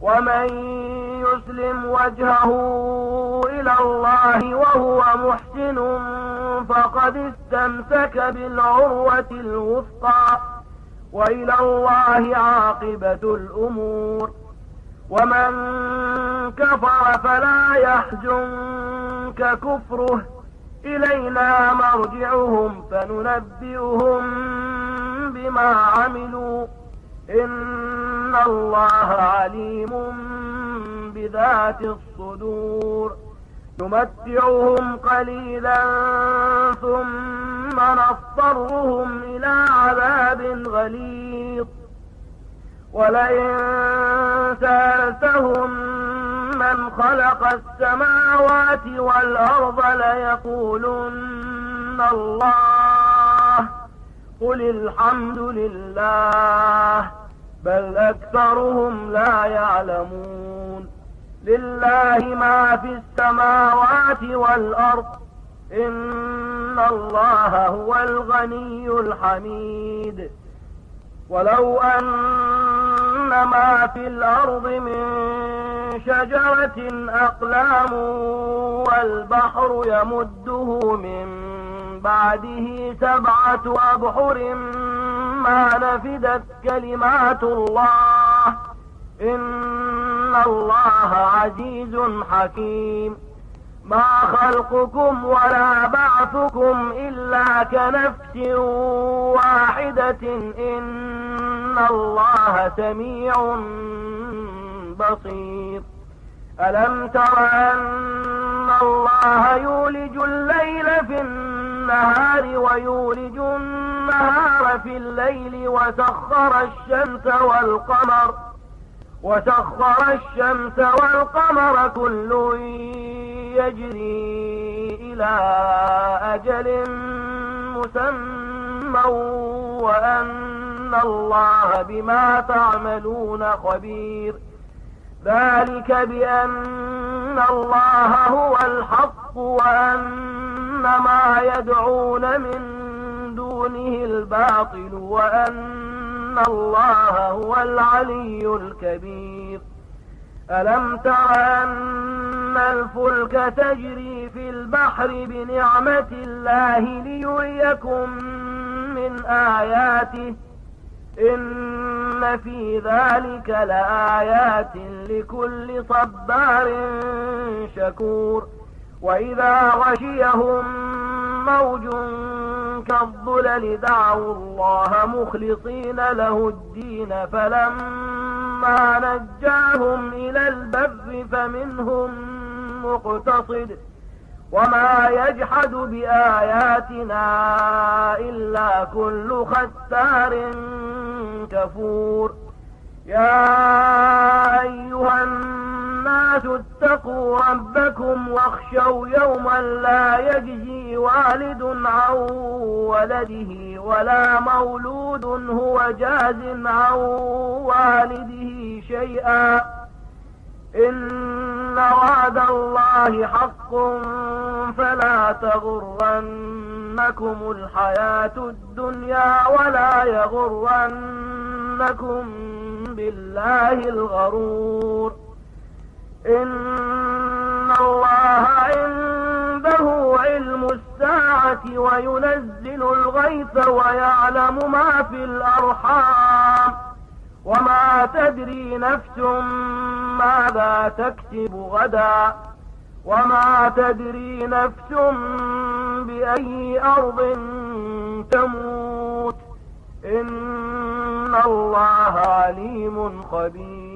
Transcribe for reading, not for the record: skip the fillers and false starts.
ومن يسلم وجهه إلى الله وهو محسن فقد استمسك بالعروة الوثقى وإلى الله عاقبة الأمور. ومن كفر فلا يحزنك كفره، إلينا مرجعهم فننبئهم بما عملوا، إن الله عليم بذات الصدور. نمتعهم قليلا ثم نضطرهم إلى عذاب غليظ. ولئن سألتهم من خلق السماوات والأرض ليقولن الله، قل الحمد لله، بل أكثرهم لا يعلمون. لله ما في السماوات والأرض، إن الله هو الغني الحميد. ولو أن ما في الأرض من شجرة أقلام والبحر يمده من بعده 7 أبحر ما نفدت كلمات الله، إن الله عزيز حكيم. ما خلقكم ولا بعثكم إلا كنفس واحدة، إن الله سميع بصير. ألم تر أن الله يولج الليل في النهار ويولج النهار في الليل وسخر الشمس والقمر كل يجري إلى أجل مسمى وأن الله بما تعملون خبير. ذلك بأن الله هو الحق وأن ما يدعون من دونه الباطل وأن الله هو العلي الكبير. ألم تر أن الفلك تجري في البحر بنعمة الله ليريكم من آياته، إن في ذلك لآيات لكل صبار شكور. وإذا غشيهم موج كالظلل دعوا الله مخلصين له الدين فلما نجاهم إلى البر فمنهم مقتصد وما يجحد بآياتنا إلا كل ختار كفور. يا أيها الناس اتقوا ربكم واخشوا يوما لا يجزي والد عن ولده ولا مولود هو جاز عن والده شيئا، إن وعد الله حق فلا تغرنكم الحياة الدنيا ولا يغرنكم بالله الغرور. إن الله عنده علم الساعة وينزل الغيث ويعلم ما في الأرحام وما تدري نفس ماذا تكسب غدا وما تدري نفس بأي أرض تموت، إن الله عليم خبير.